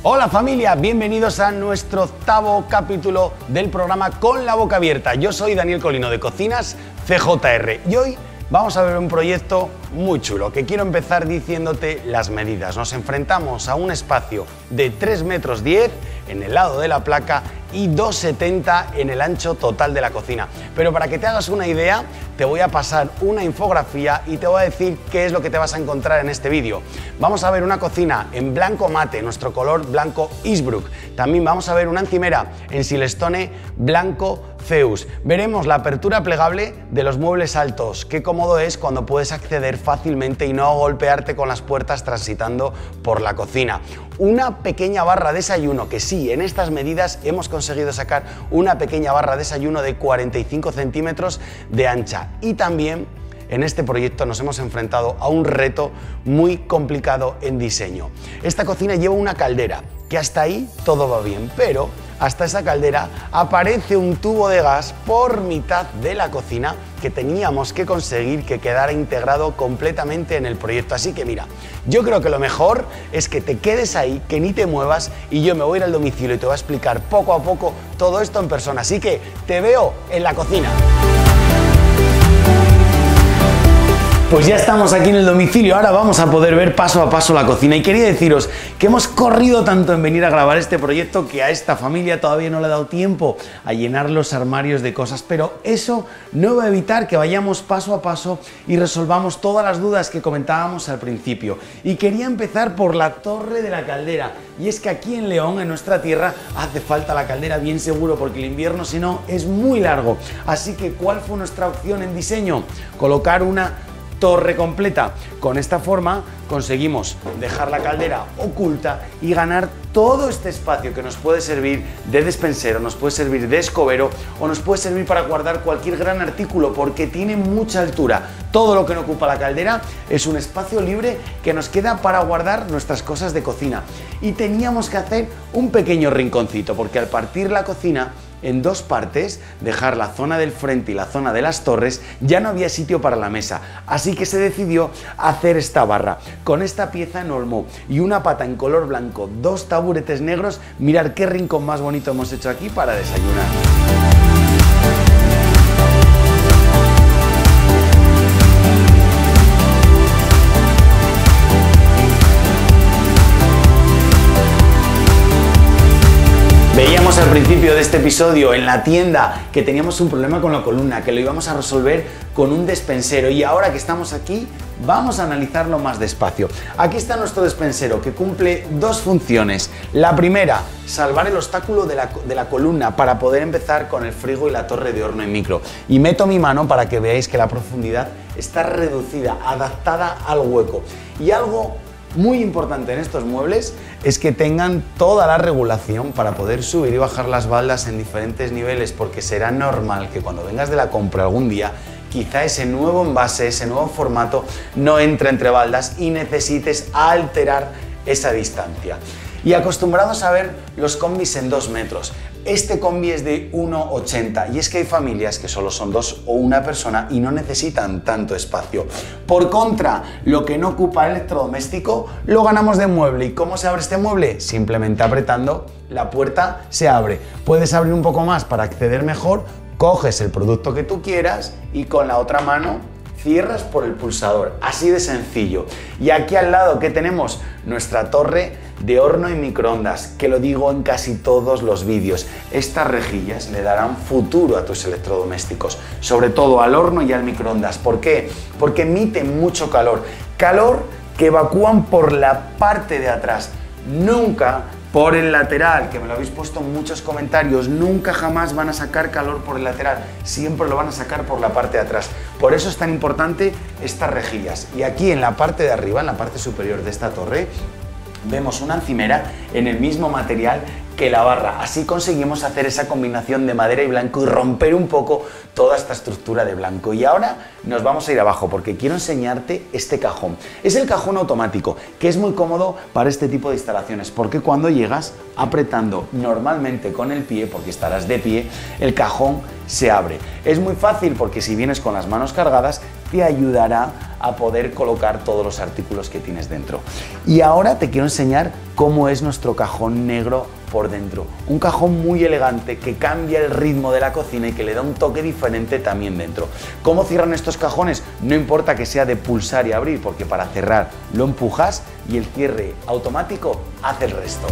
Hola familia, bienvenidos a nuestro octavo capítulo del programa Con la Boca Abierta. Yo soy Daniel Colino de Cocinas CJR y hoy vamos a ver un proyecto muy chulo que quiero empezar diciéndote las medidas. Nos enfrentamos a un espacio de 3,10 metros en el lado de la placa y 2,70 en el ancho total de la cocina. Pero para que te hagas una idea, te voy a pasar una infografía y te voy a decir qué es lo que te vas a encontrar en este vídeo. Vamos a ver una cocina en blanco mate, nuestro color blanco Innsbruck. También vamos a ver una encimera en Silestone blanco Zeus. Veremos la apertura plegable de los muebles altos. Qué cómodo es cuando puedes acceder fácilmente y no golpearte con las puertas transitando por la cocina. Una pequeña barra de desayuno, que sí, en estas medidas hemos conseguido sacar una pequeña barra de desayuno de 45 centímetros de ancha. Y también en este proyecto nos hemos enfrentado a un reto muy complicado en diseño. Esta cocina lleva una caldera, que hasta ahí todo va bien, pero hasta esa caldera aparece un tubo de gas por mitad de la cocina que teníamos que conseguir que quedara integrado completamente en el proyecto. Así que mira, yo creo que lo mejor es que te quedes ahí, que ni te muevas y yo me voy a ir al domicilio y te voy a explicar poco a poco todo esto en persona. Así que te veo en la cocina. Pues ya estamos aquí en el domicilio, ahora vamos a poder ver paso a paso la cocina y quería deciros que hemos corrido tanto en venir a grabar este proyecto que a esta familia todavía no le ha dado tiempo a llenar los armarios de cosas, pero eso no va a evitar que vayamos paso a paso y resolvamos todas las dudas que comentábamos al principio. Y quería empezar por la torre de la caldera, y es que aquí en León, en nuestra tierra, hace falta la caldera bien seguro porque el invierno si no es muy largo. Así que ¿cuál fue nuestra opción en diseño? Colocar una torre completa. Con esta forma conseguimos dejar la caldera oculta y ganar todo este espacio que nos puede servir de despensero, nos puede servir de escobero o nos puede servir para guardar cualquier gran artículo porque tiene mucha altura. Todo lo que no ocupa la caldera es un espacio libre que nos queda para guardar nuestras cosas de cocina. Y teníamos que hacer un pequeño rinconcito porque al partir la cocina en dos partes, dejar la zona del frente y la zona de las torres, ya no había sitio para la mesa, así que se decidió hacer esta barra con esta pieza en olmo y una pata en color blanco, dos taburetes negros. Mirad qué rincón más bonito hemos hecho aquí para desayunar. Veíamos al principio de este episodio en la tienda que teníamos un problema con la columna, que lo íbamos a resolver con un despensero y ahora que estamos aquí vamos a analizarlo más despacio. Aquí está nuestro despensero que cumple dos funciones. La primera, salvar el obstáculo de la columna para poder empezar con el frigo y la torre de horno y micro. Y meto mi mano para que veáis que la profundidad está reducida, adaptada al hueco. Y algo muy importante en estos muebles es que tengan toda la regulación para poder subir y bajar las baldas en diferentes niveles, porque será normal que cuando vengas de la compra algún día quizá ese nuevo envase, ese nuevo formato no entre entre baldas y necesites alterar esa distancia. Y acostumbrados a ver los combis en 2 metros. Este combi es de 1,80 y es que hay familias que solo son dos o una persona y no necesitan tanto espacio. Por contra, lo que no ocupa el electrodoméstico lo ganamos de mueble. ¿Y cómo se abre este mueble? Simplemente apretando la puerta se abre. Puedes abrir un poco más para acceder mejor, coges el producto que tú quieras y con la otra mano cierras por el pulsador, así de sencillo. Y aquí al lado que tenemos nuestra torre de horno y microondas, que lo digo en casi todos los vídeos. Estas rejillas le darán futuro a tus electrodomésticos, sobre todo al horno y al microondas. ¿Por qué? Porque emiten mucho calor, calor que evacúan por la parte de atrás, nunca por el lateral, que me lo habéis puesto en muchos comentarios. Nunca jamás van a sacar calor por el lateral, siempre lo van a sacar por la parte de atrás. Por eso es tan importante estas rejillas. Y aquí en la parte de arriba, en la parte superior de esta torre, vemos una encimera en el mismo material que la barra. Así conseguimos hacer esa combinación de madera y blanco y romper un poco toda esta estructura de blanco. Y ahora nos vamos a ir abajo porque quiero enseñarte este cajón. Es el cajón automático, que es muy cómodo para este tipo de instalaciones, porque cuando llegas apretando normalmente con el pie, porque estarás de pie, el cajón se abre. Es muy fácil porque si vienes con las manos cargadas te ayudará a poder colocar todos los artículos que tienes dentro. Y ahora te quiero enseñar cómo es nuestro cajón negro por dentro. Un cajón muy elegante que cambia el ritmo de la cocina y que le da un toque diferente también dentro. ¿Cómo cierran estos cajones? No importa que sea de pulsar y abrir, porque para cerrar lo empujas y el cierre automático hace el resto.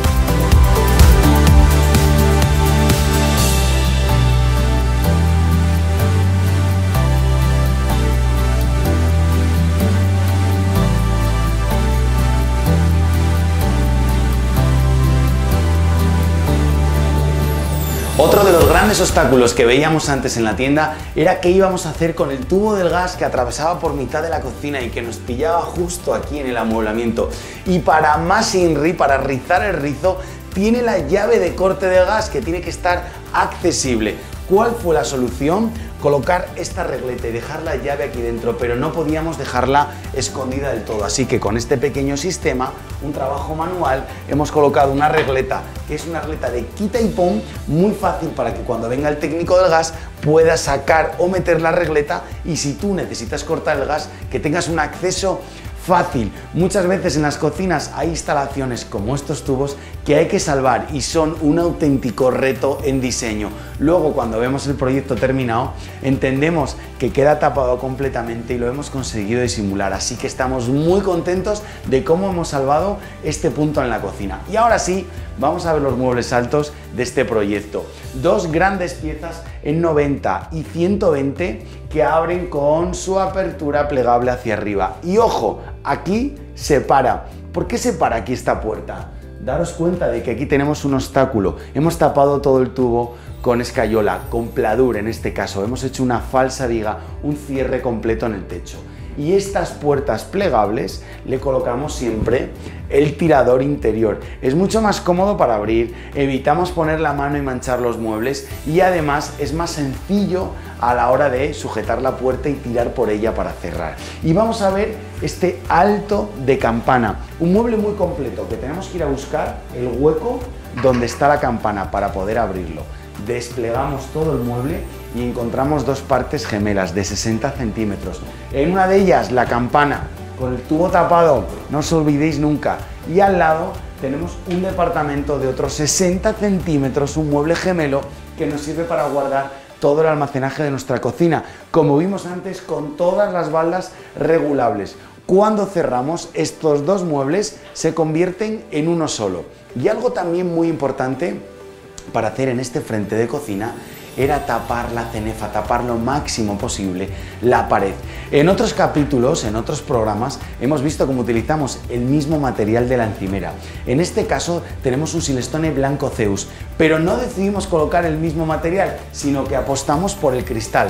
Otro de los grandes obstáculos que veíamos antes en la tienda era qué íbamos a hacer con el tubo del gas que atravesaba por mitad de la cocina y que nos pillaba justo aquí en el amueblamiento. Y para más INRI, para rizar el rizo, tiene la llave de corte de gas que tiene que estar accesible. ¿Cuál fue la solución? Colocar esta regleta y dejar la llave aquí dentro, pero no podíamos dejarla escondida del todo. Así que con este pequeño sistema, un trabajo manual, hemos colocado una regleta, que es una regleta de quita y pon, muy fácil para que cuando venga el técnico del gas pueda sacar o meter la regleta, y si tú necesitas cortar el gas, que tengas un acceso fácil. Muchas veces en las cocinas hay instalaciones como estos tubos que hay que salvar y son un auténtico reto en diseño. Luego, cuando vemos el proyecto terminado, entendemos que queda tapado completamente y lo hemos conseguido disimular. Así que estamos muy contentos de cómo hemos salvado este punto en la cocina. Y ahora sí, vamos a ver los muebles altos de este proyecto. Dos grandes piezas en 90 y 120 que abren con su apertura plegable hacia arriba. Y ojo, aquí se para. ¿Por qué se para aquí esta puerta? Daros cuenta de que aquí tenemos un obstáculo. Hemos tapado todo el tubo con escayola, con pladur en este caso. Hemos hecho una falsa viga, un cierre completo en el techo. Y estas puertas plegables le colocamos siempre el tirador interior. Es mucho más cómodo para abrir, evitamos poner la mano y manchar los muebles y además es más sencillo a la hora de sujetar la puerta y tirar por ella para cerrar. Y vamos a ver este alto de campana, un mueble muy completo que tenemos que ir a buscar el hueco donde está la campana para poder abrirlo. Desplegamos todo el mueble y encontramos dos partes gemelas de 60 centímetros. En una de ellas la campana con el tubo tapado, no os olvidéis nunca. Y al lado tenemos un departamento de otros 60 centímetros, un mueble gemelo que nos sirve para guardar todo el almacenaje de nuestra cocina, como vimos antes, con todas las baldas regulables. Cuando cerramos, estos dos muebles se convierten en uno solo. Y algo también muy importante para hacer en este frente de cocina era tapar la cenefa, tapar lo máximo posible la pared. En otros capítulos, en otros programas, hemos visto cómo utilizamos el mismo material de la encimera. En este caso tenemos un Silestone blanco Zeus, pero no decidimos colocar el mismo material, sino que apostamos por el cristal,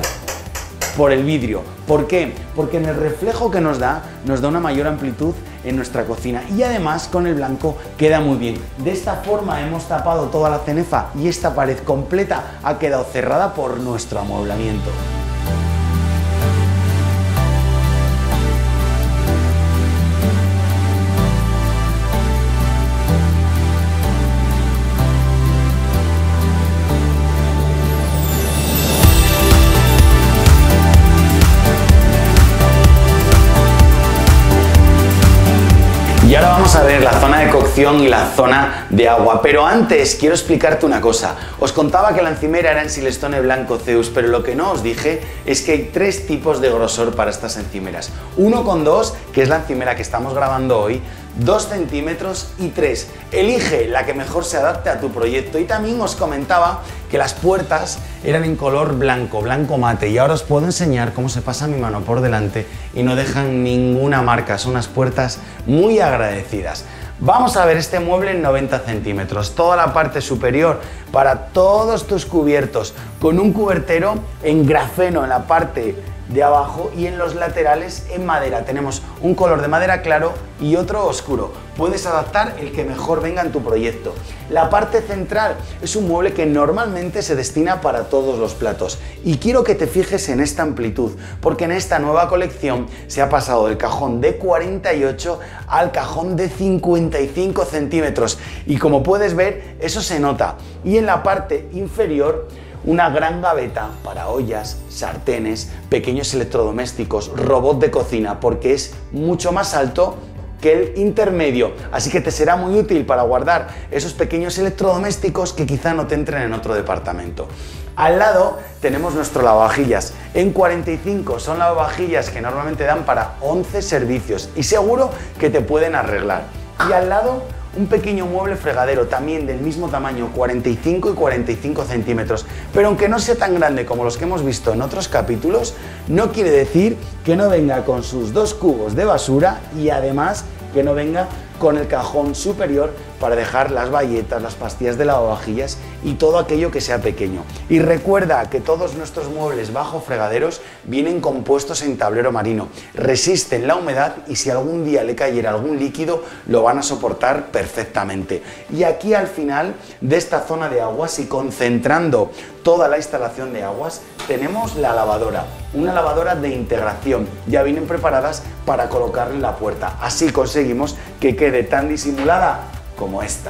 por el vidrio. ¿Por qué? Porque en el reflejo que nos da una mayor amplitud en nuestra cocina y además con el blanco queda muy bien. De esta forma hemos tapado toda la cenefa y esta pared completa ha quedado cerrada por nuestro amueblamiento. Y ahora vamos a ver la zona de cocción y la zona de agua, pero antes quiero explicarte una cosa. Os contaba que la encimera era en Silestone blanco Zeus, pero lo que no os dije es que hay tres tipos de grosor para estas encimeras. 1,2, que es la encimera que estamos grabando hoy, 2 centímetros y 3. Elige la que mejor se adapte a tu proyecto. Y también os comentaba que las puertas eran en color blanco, blanco mate, y ahora os puedo enseñar cómo se pasa mi mano por delante y no dejan ninguna marca. Son unas puertas muy agradecidas. Vamos a ver este mueble en 90 centímetros, toda la parte superior para todos tus cubiertos, con un cubertero en grafeno en la parte de abajo y en los laterales en madera. Tenemos un color de madera claro y otro oscuro. Puedes adaptar el que mejor venga en tu proyecto. La parte central es un mueble que normalmente se destina para todos los platos y quiero que te fijes en esta amplitud, porque en esta nueva colección se ha pasado del cajón de 48 al cajón de 55 centímetros y como puedes ver eso se nota. Y en la parte inferior una gran gaveta para ollas, sartenes, pequeños electrodomésticos, robot de cocina, porque es mucho más alto que el intermedio, así que te será muy útil para guardar esos pequeños electrodomésticos que quizá no te entren en otro departamento. Al lado tenemos nuestro lavavajillas. En 45 son lavavajillas que normalmente dan para 11 servicios y seguro que te pueden arreglar. Y al lado un pequeño mueble fregadero, también del mismo tamaño, 45 y 45 centímetros. Pero aunque no sea tan grande como los que hemos visto en otros capítulos, no quiere decir que no venga con sus 2 cubos de basura y además que no venga con el cajón superior para dejar las bayetas, las pastillas de lavavajillas y todo aquello que sea pequeño. Y recuerda que todos nuestros muebles bajo fregaderos vienen compuestos en tablero marino, resisten la humedad y si algún día le cayera algún líquido lo van a soportar perfectamente. Y aquí al final de esta zona de aguas y concentrando toda la instalación de aguas tenemos la lavadora, una lavadora de integración, ya vienen preparadas para colocarla en la puerta, así conseguimos que quede tan disimulada como esta.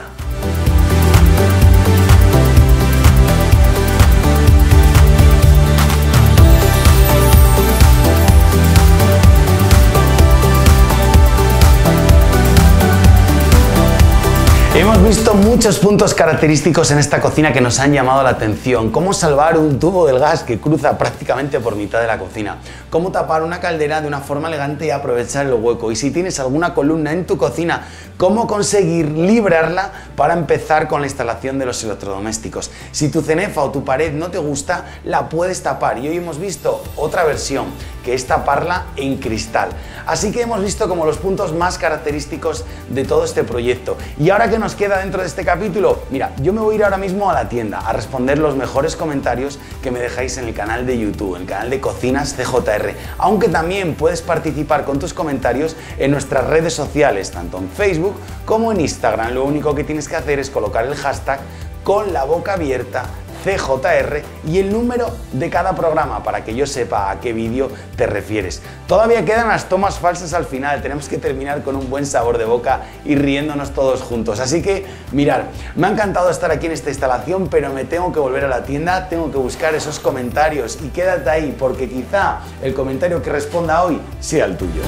Hemos visto muchos puntos característicos en esta cocina que nos han llamado la atención. Cómo salvar un tubo del gas que cruza prácticamente por mitad de la cocina. Cómo tapar una caldera de una forma elegante y aprovechar el hueco. Y si tienes alguna columna en tu cocina, cómo conseguir librarla para empezar con la instalación de los electrodomésticos. Si tu cenefa o tu pared no te gusta, la puedes tapar. Y hoy hemos visto otra versión, que es taparla en cristal. Así que hemos visto como los puntos más característicos de todo este proyecto. Y ahora que nos queda dentro de este capítulo, mira, yo me voy a ir ahora mismo a la tienda a responder los mejores comentarios que me dejáis en el canal de YouTube, el canal de Cocinas CJR, aunque también puedes participar con tus comentarios en nuestras redes sociales, tanto en Facebook como en Instagram. Lo único que tienes que hacer es colocar el hashtag con la boca abierta CJR y el número de cada programa para que yo sepa a qué vídeo te refieres. Todavía quedan las tomas falsas al final, tenemos que terminar con un buen sabor de boca y riéndonos todos juntos. Así que, mirad, me ha encantado estar aquí en esta instalación, pero me tengo que volver a la tienda, tengo que buscar esos comentarios y quédate ahí porque quizá el comentario que responda hoy sea el tuyo.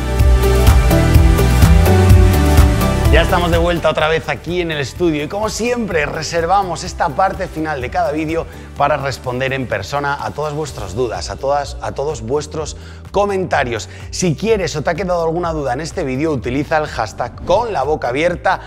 Ya estamos de vuelta otra vez aquí en el estudio y como siempre reservamos esta parte final de cada vídeo para responder en persona a todas vuestras dudas, a todos vuestros comentarios. Si quieres o te ha quedado alguna duda en este vídeo, utiliza el hashtag con la boca abierta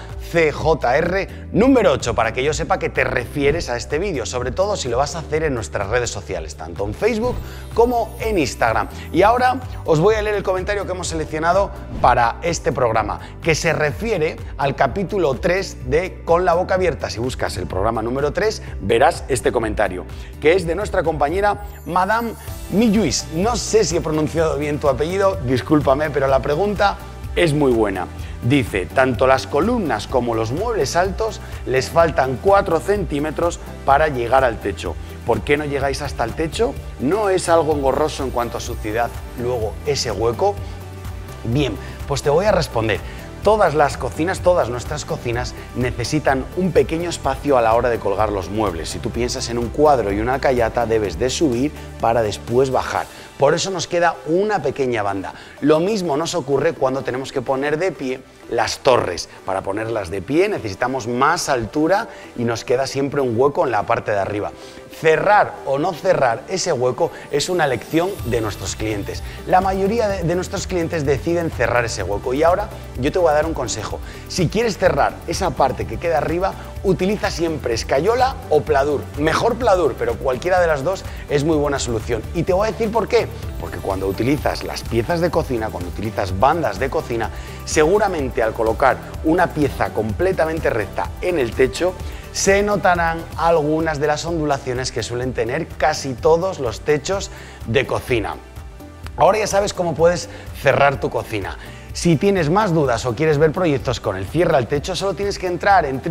CJR número 8 para que yo sepa que te refieres a este vídeo, sobre todo si lo vas a hacer en nuestras redes sociales, tanto en Facebook como en Instagram. Y ahora os voy a leer el comentario que hemos seleccionado para este programa, que se refiere al capítulo 3 de Con la boca abierta. Si buscas el programa número 3, verás este comentario, que es de nuestra compañera Madame Milluis. No sé si he pronunciado bien tu apellido, discúlpame, pero la pregunta es muy buena. Dice, tanto las columnas como los muebles altos les faltan 4 centímetros para llegar al techo. ¿Por qué no llegáis hasta el techo? ¿No es algo engorroso en cuanto a suciedad luego ese hueco? Bien, pues te voy a responder. Todas las cocinas, todas nuestras cocinas necesitan un pequeño espacio a la hora de colgar los muebles. Si tú piensas en un cuadro y una alcayata, debes de subir para después bajar. Por eso nos queda una pequeña banda. Lo mismo nos ocurre cuando tenemos que poner de pie las torres. Para ponerlas de pie necesitamos más altura y nos queda siempre un hueco en la parte de arriba. Cerrar o no cerrar ese hueco es una elección de nuestros clientes. La mayoría de nuestros clientes deciden cerrar ese hueco y ahora yo te voy a dar un consejo. Si quieres cerrar esa parte que queda arriba, utiliza siempre escayola o pladur. Mejor pladur, pero cualquiera de las dos es muy buena solución. Y te voy a decir por qué. Porque cuando utilizas las piezas de cocina, cuando utilizas bandas de cocina, seguramente al colocar una pieza completamente recta en el techo, se notarán algunas de las ondulaciones que suelen tener casi todos los techos de cocina. Ahora ya sabes cómo puedes cerrar tu cocina. Si tienes más dudas o quieres ver proyectos con el cierre al techo, solo tienes que entrar en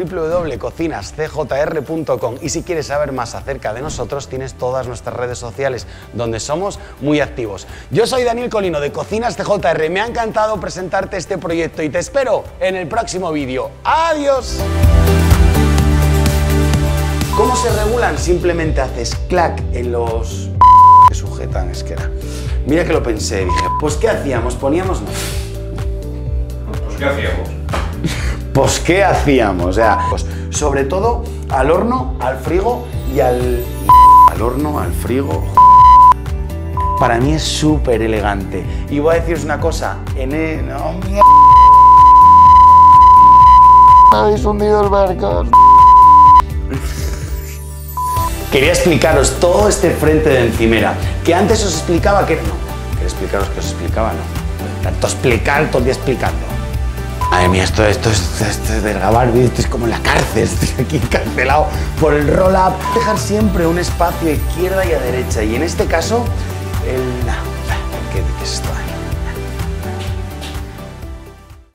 www.cocinascjr.com y si quieres saber más acerca de nosotros, tienes todas nuestras redes sociales donde somos muy activos. Yo soy Daniel Colino de Cocinas CJR, me ha encantado presentarte este proyecto y te espero en el próximo vídeo. ¡Adiós! ¿Cómo se regulan? Simplemente haces clac en los que sujetan, es que era. Mira que lo pensé, dije, pues ¿qué hacíamos? Poníamos... Pues ¿qué hacíamos? Pues ¿qué hacíamos? O sea, pues, sobre todo al horno, al frigo y al horno, al frigo. Para mí es súper elegante. Y voy a deciros una cosa, habéis hundido el barco. Quería explicaros todo este frente de encimera, que antes os explicaba que... No, quería explicaros que os explicaba, no. Tanto explicar, todo el día explicando. Madre mía, esto es de grabar vídeos, esto es como en la cárcel, estoy aquí encarcelado por el roll-up. Dejar siempre un espacio a izquierda y a derecha, y en este caso, ¿qué es esto?